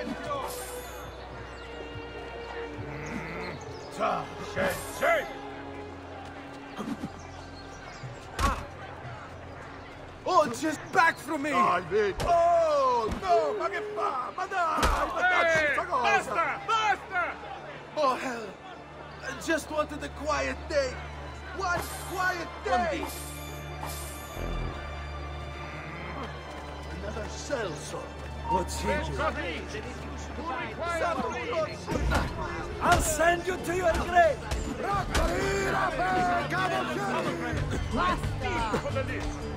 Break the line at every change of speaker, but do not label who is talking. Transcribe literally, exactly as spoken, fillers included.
Ezio!
Ciao, scendi!
Oh, just back from me!
Dai, vedi! Oh, no, ma che fa? Ma dai, ma dai, questa cosa!
Basta, basta!
Oh, hell. I just wanted a quiet day. One quiet day!
Another Celso!
What's he
Let's
doing?
go eat. You require police.
I'll send you to your grave!
Raccolina per
For the list.